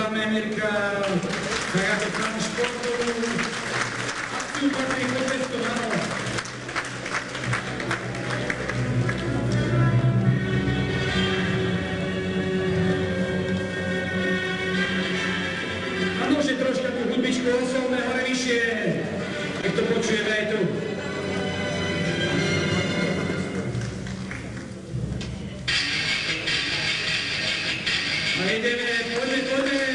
dáme, Mirka, tak ako tam športovú akciu patrí chodecko, áno. Áno, že troška tú hudbičku osobné hore vyššie, nech to počujeme aj tu. A ideme, poďme.